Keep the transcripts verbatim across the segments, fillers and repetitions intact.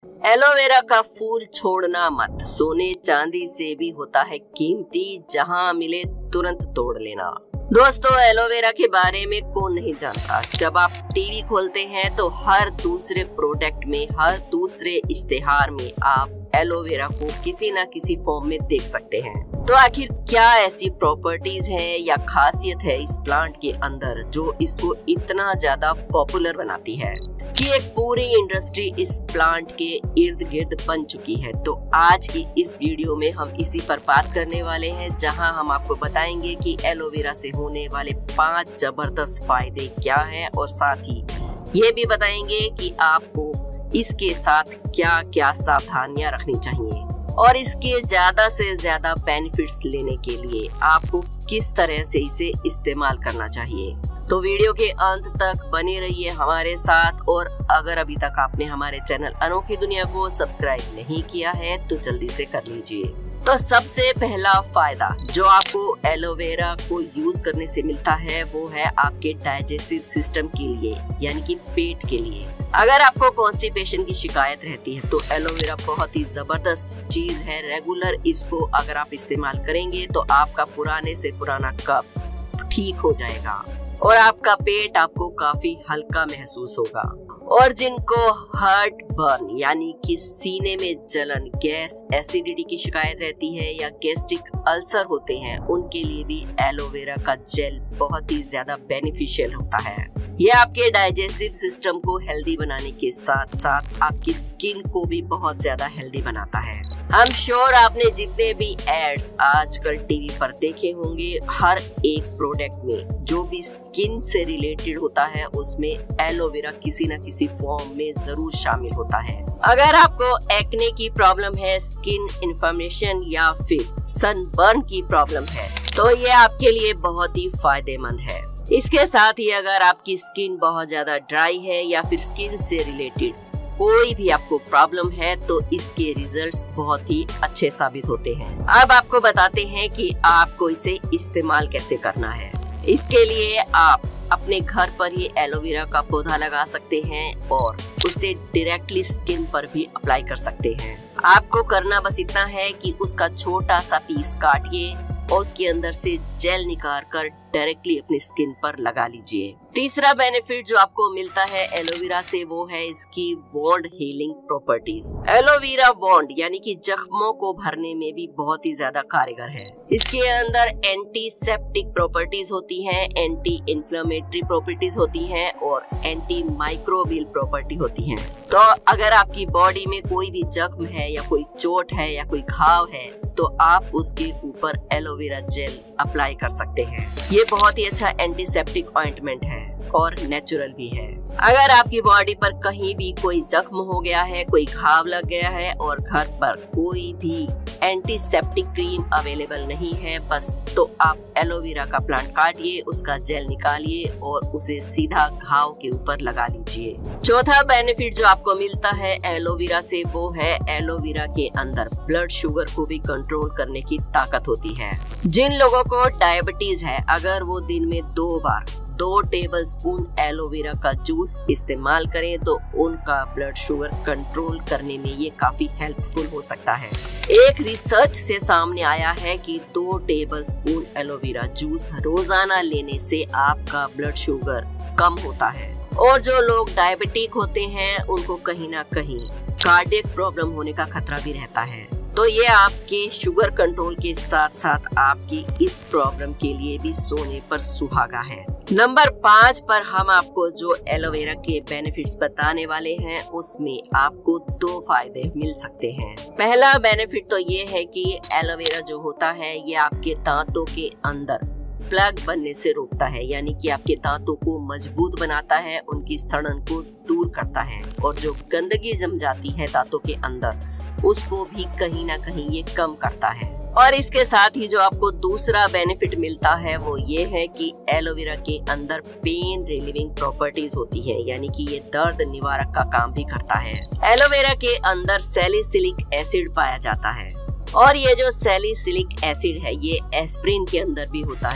Aloe vera का फूल छोड़ना मत, सोने चांदी से भी होता है कीमती, जहां मिले तुरंत तोड़ लेना। दोस्तों, एलोवेरा के बारे में कौन नहीं जानता। जब आप टीवी खोलते हैं तो हर दूसरे प्रोडक्ट में, हर दूसरे इश्तेहार में आप एलोवेरा को किसी न किसी फॉर्म में देख सकते हैं। तो आखिर क्या ऐसी प्रॉपर्टीज है या खासियत है इस प्लांट के अंदर जो इसको इतना ज्यादा पॉपुलर बनाती है कि एक पूरी इंडस्ट्री इस प्लांट के इर्द गिर्द बन चुकी है। तो आज की इस वीडियो में हम इसी पर बात करने वाले हैं, जहां हम आपको बताएंगे कि एलोवेरा से होने वाले पांच जबरदस्त फायदे क्या हैं और साथ ही ये भी बताएंगे कि आपको इसके साथ क्या क्या सावधानियां रखनी चाहिए और इसके ज्यादा से ज्यादा बेनिफिट्स लेने के लिए आपको किस तरह से इसे इस्तेमाल करना चाहिए। तो वीडियो के अंत तक बने रहिए हमारे साथ, और अगर अभी तक आपने हमारे चैनल अनोखी दुनिया को सब्सक्राइब नहीं किया है तो जल्दी से कर लीजिए। तो सबसे पहला फायदा जो आपको एलोवेरा को यूज करने से मिलता है वो है आपके डाइजेस्टिव सिस्टम के लिए, यानी कि पेट के लिए। अगर आपको कॉन्स्टिपेशन की शिकायत रहती है तो एलोवेरा बहुत ही जबरदस्त चीज है। रेगुलर इसको अगर आप इस्तेमाल करेंगे तो आपका पुराने से पुराना कब्ज ठीक हो जाएगा और आपका पेट आपको काफी हल्का महसूस होगा। और जिनको हार्ट बर्न यानी कि सीने में जलन, गैस, एसिडिटी की शिकायत रहती है या गैस्ट्रिक अल्सर होते हैं, उनके लिए भी एलोवेरा का जेल बहुत ही ज्यादा बेनिफिशियल होता है। ये आपके डाइजेस्टिव सिस्टम को हेल्दी बनाने के साथ साथ आपकी स्किन को भी बहुत ज्यादा हेल्दी बनाता है। हम श्योर आपने जितने भी एड्स आजकल टीवी पर देखे होंगे, हर एक प्रोडक्ट में जो भी स्किन से रिलेटेड होता है उसमें एलोवेरा किसी न किसी फॉर्म में जरूर शामिल होता है। अगर आपको एक्ने की प्रॉब्लम है, स्किन इन्फ्लेमेशन या फिर सनबर्न की प्रॉब्लम है तो ये आपके लिए बहुत ही फायदेमंद है। इसके साथ ही अगर आपकी स्किन बहुत ज्यादा ड्राई है या फिर स्किन से रिलेटेड कोई भी आपको प्रॉब्लम है तो इसके रिजल्ट्स बहुत ही अच्छे साबित होते हैं। अब आपको बताते हैं कि आपको इसे इस्तेमाल कैसे करना है। इसके लिए आप अपने घर पर ही एलोवेरा का पौधा लगा सकते हैं और उसे डायरेक्टली स्किन पर भी अप्लाई कर सकते हैं। आपको करना बस इतना है कि उसका छोटा सा पीस काटिए और उसके अंदर से जेल निकाल कर डायरेक्टली अपनी स्किन पर लगा लीजिए। तीसरा बेनिफिट जो आपको मिलता है एलोवेरा से वो है इसकी wound healing properties. Aloe vera wound यानी कि जख्मों को भरने में भी बहुत ही ज्यादा कारगर है। इसके अंदर एंटीसेप्टिक प्रॉपर्टीज होती हैं, एंटी इन्फ्लेमेटरी प्रॉपर्टीज होती हैं और एंटी माइक्रोबियल प्रॉपर्टी होती हैं। तो अगर आपकी बॉडी में कोई भी जख्म है या कोई चोट है या कोई घाव है तो आप उसके ऊपर एलोवेरा जेल अप्लाई कर सकते हैं। ये बहुत ही अच्छा एंटीसेप्टिक ऑइंटमेंट है और नेचुरल भी है। अगर आपकी बॉडी पर कहीं भी कोई जख्म हो गया है, कोई घाव लग गया है और घर पर कोई भी एंटीसेप्टिक क्रीम अवेलेबल नहीं है बस, तो आप एलोवेरा का प्लांट काटिए, उसका जेल निकालिए और उसे सीधा घाव के ऊपर लगा लीजिए। चौथा बेनिफिट जो आपको मिलता है एलोवेरा से वो है एलोवेरा के अंदर ब्लड शुगर को भी कंट्रोल करने की ताकत होती है। जिन लोगों को डायबिटीज है, अगर वो दिन में दो बार दो टेबलस्पून एलोवेरा का जूस इस्तेमाल करें तो उनका ब्लड शुगर कंट्रोल करने में ये काफी हेल्पफुल हो सकता है। एक रिसर्च से सामने आया है कि दो टेबलस्पून एलोवेरा जूस रोजाना लेने से आपका ब्लड शुगर कम होता है। और जो लोग डायबिटिक होते हैं उनको कहीं ना कहीं कार्डियक प्रॉब्लम होने का खतरा भी रहता है। तो ये आपके शुगर कंट्रोल के साथ साथ आपकी इस प्रॉब्लम के लिए भी सोने पर सुहागा है। नंबर पाँच पर हम आपको जो एलोवेरा के बेनिफिट्स बताने वाले हैं उसमें आपको दो फायदे मिल सकते हैं। पहला बेनिफिट तो ये है कि एलोवेरा जो होता है ये आपके दांतों के अंदर प्लग बनने से रोकता है, यानी कि आपके दांतों को मजबूत बनाता है, उनकी सड़न को दूर करता है और जो गंदगी जम जाती है दांतों के अंदर उसको भी कहीं ना कहीं ये कम करता है। और इसके साथ ही जो आपको दूसरा बेनिफिट मिलता है वो ये है कि एलोवेरा के अंदर पेन रिलीविंग प्रॉपर्टीज होती है, यानी कि ये दर्द निवारक का काम भी करता है। एलोवेरा के अंदर सैलिसिलिक एसिड पाया जाता है और ये जो सैलिसिलिक एसिड है ये एस्प्रिन के अंदर भी होता है।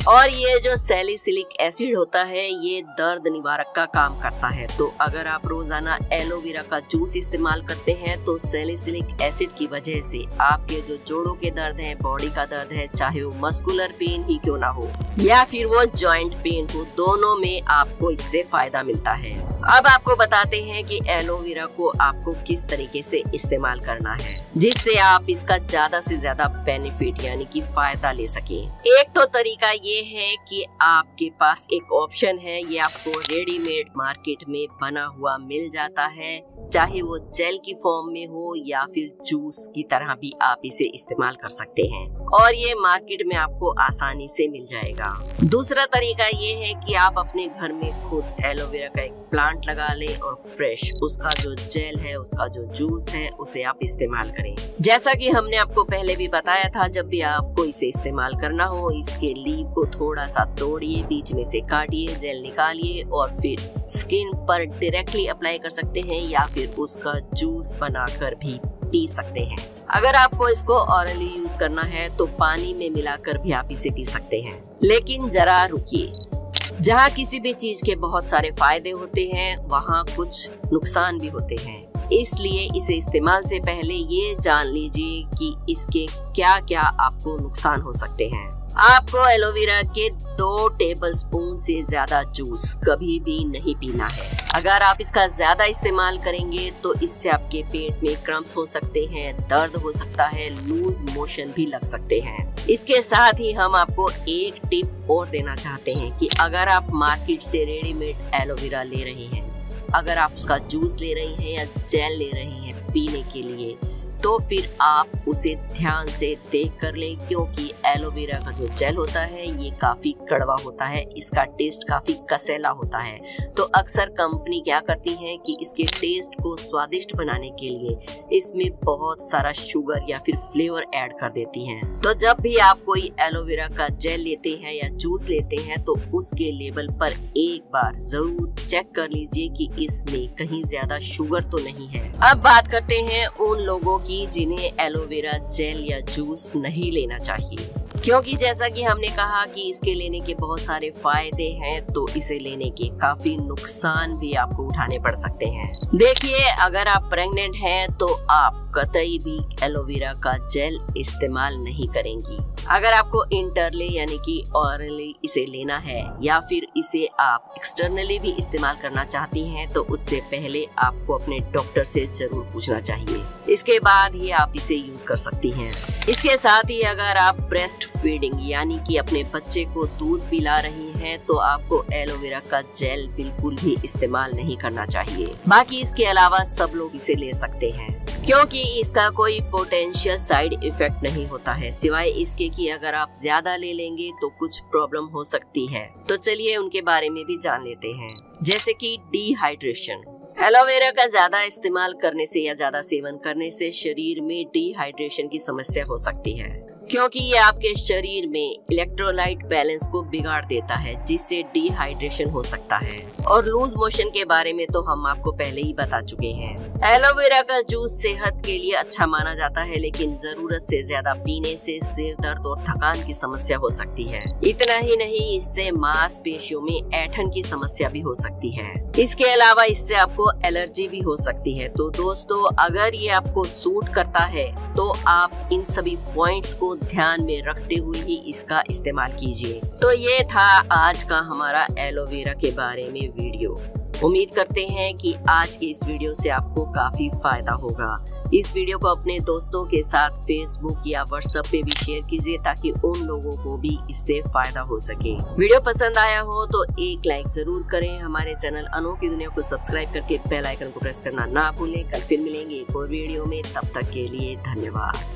और ये जो सैलिसिलिक एसिड होता है ये दर्द निवारक का काम करता है। तो अगर आप रोजाना एलोवेरा का जूस इस्तेमाल करते हैं तो सैलिसिलिक एसिड की वजह से आपके जो जोड़ों के दर्द है, बॉडी का दर्द है, चाहे वो मस्कुलर पेन ही क्यों ना हो या फिर वो जॉइंट पेन हो, दोनों में आपको इससे फायदा मिलता है। अब आपको बताते हैं कि एलोवेरा को आपको किस तरीके से इस्तेमाल करना है जिससे आप इसका ज्यादा से ज्यादा बेनिफिट यानी कि फायदा ले सकें। एक तो तरीका ये है कि आपके पास एक ऑप्शन है, ये आपको रेडीमेड मार्केट में बना हुआ मिल जाता है, चाहे वो जेल की फॉर्म में हो या फिर जूस की तरह भी आप इसे इस्तेमाल कर सकते हैं और ये मार्केट में आपको आसानी से मिल जाएगा। दूसरा तरीका ये है कि आप अपने घर में खुद एलोवेरा का एक प्लांट लगा लें और फ्रेश उसका जो जेल है, उसका जो जूस है, उसे आप इस्तेमाल करें। जैसा कि हमने आपको पहले भी बताया था, जब भी आपको इसे इस्तेमाल करना हो इसके लीफ को थोड़ा सा तोड़िए, बीच में से काटिए, जेल निकालिए और फिर स्किन पर डायरेक्टली अप्लाई कर सकते हैं या फिर उसका जूस बनाकर भी पी सकते हैं। अगर आपको इसको ऑरली यूज करना है तो पानी में मिलाकर भी आप इसे पी सकते हैं। लेकिन जरा रुकिए, जहाँ किसी भी चीज के बहुत सारे फायदे होते हैं वहाँ कुछ नुकसान भी होते हैं, इसलिए इसे इस्तेमाल से पहले ये जान लीजिए कि इसके क्या क्या आपको नुकसान हो सकते हैं। आपको एलोवेरा के दो टेबलस्पून से ज्यादा जूस कभी भी नहीं पीना है। अगर आप इसका ज्यादा इस्तेमाल करेंगे तो इससे आपके पेट में क्रम्स हो सकते हैं, दर्द हो सकता है, लूज मोशन भी लग सकते हैं। इसके साथ ही हम आपको एक टिप और देना चाहते हैं कि अगर आप मार्केट से रेडीमेड एलोवेरा ले रहे हैं, अगर आप उसका जूस ले रही हैं या जेल ले रही हैं पीने के लिए, तो फिर आप उसे ध्यान से देख कर लें, क्योंकि एलोवेरा का जो जेल होता है ये काफी कड़वा होता है, इसका टेस्ट काफी कसेला होता है। तो अक्सर कंपनी क्या करती है कि इसके टेस्ट को स्वादिष्ट बनाने के लिए इसमें बहुत सारा शुगर या फिर फ्लेवर ऐड कर देती हैं। तो जब भी आप कोई एलोवेरा का जेल लेते हैं या जूस लेते हैं तो उसके लेबल पर एक बार जरूर चेक कर लीजिए कि इसमें कहीं ज्यादा शुगर तो नहीं है। अब बात करते हैं उन लोगों की जिन्हें एलोवेरा जेल या जूस नहीं लेना चाहिए, क्योंकि जैसा कि हमने कहा कि इसके लेने के बहुत सारे फायदे हैं तो इसे लेने के काफी नुकसान भी आपको उठाने पड़ सकते हैं। देखिए, अगर आप प्रेग्नेंट हैं तो आप कतई भी एलोवेरा का जेल इस्तेमाल नहीं करेंगी। अगर आपको इंटरली यानी कि ऑरली इसे लेना है या फिर इसे आप एक्सटर्नली भी इस्तेमाल करना चाहती हैं तो उससे पहले आपको अपने डॉक्टर से जरूर पूछना चाहिए, इसके बाद ही आप इसे यूज कर सकती हैं। इसके साथ ही अगर आप ब्रेस्ट फीडिंग यानी कि अपने बच्चे को दूध पिला रही हैं तो आपको एलोवेरा का जेल बिल्कुल भी इस्तेमाल नहीं करना चाहिए। बाकी इसके अलावा सब लोग इसे ले सकते हैं क्योंकि इसका कोई पोटेंशियल साइड इफेक्ट नहीं होता है, सिवाय इसके कि अगर आप ज्यादा ले लेंगे तो कुछ प्रॉब्लम हो सकती है। तो चलिए उनके बारे में भी जान लेते हैं, जैसे कि डिहाइड्रेशन। एलोवेरा का ज्यादा इस्तेमाल करने से या ज्यादा सेवन करने से शरीर में डिहाइड्रेशन की समस्या हो सकती है, क्योंकि ये आपके शरीर में इलेक्ट्रोलाइट बैलेंस को बिगाड़ देता है जिससे डिहाइड्रेशन हो सकता है। और लूज मोशन के बारे में तो हम आपको पहले ही बता चुके हैं। एलोवेरा का जूस सेहत के लिए अच्छा माना जाता है, लेकिन जरूरत से ज्यादा पीने से सिर दर्द और थकान की समस्या हो सकती है। इतना ही नहीं, इससे मांसपेशियों में ऐंठन की समस्या भी हो सकती है। इसके अलावा इससे आपको एलर्जी भी हो सकती है। तो दोस्तों, अगर ये आपको सूट करता है तो आप इन सभी पॉइंट्स को ध्यान में रखते हुए ही इसका इस्तेमाल कीजिए। तो ये था आज का हमारा एलोवेरा के बारे में वीडियो। उम्मीद करते हैं कि आज के इस वीडियो से आपको काफी फायदा होगा। इस वीडियो को अपने दोस्तों के साथ फेसबुक या व्हाट्सएप पे भी शेयर कीजिए ताकि उन लोगों को भी इससे फायदा हो सके। वीडियो पसंद आया हो तो एक लाइक जरूर करें। हमारे चैनल अनोखी दुनिया को सब्सक्राइब करके बेल आइकन को प्रेस करना ना भूलें। कल फिर मिलेंगे एक और वीडियो में, तब तक के लिए धन्यवाद।